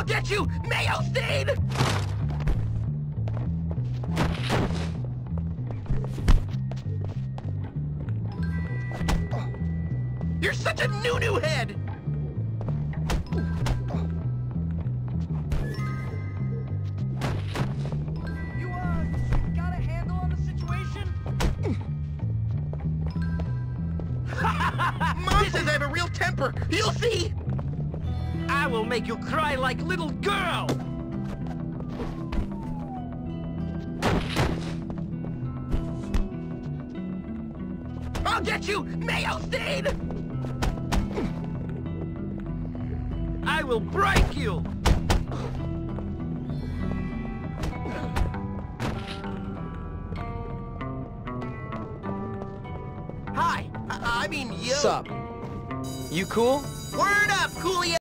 I'll get you, mayo stain! You're such a new head! You, got a handle on the situation? Mom says I have a real temper. You'll see! I will make you cry like little girl! I'll get you, mayo stain! I will break you! Hi, I mean, yo. Sup? You cool? Word up, Coolio!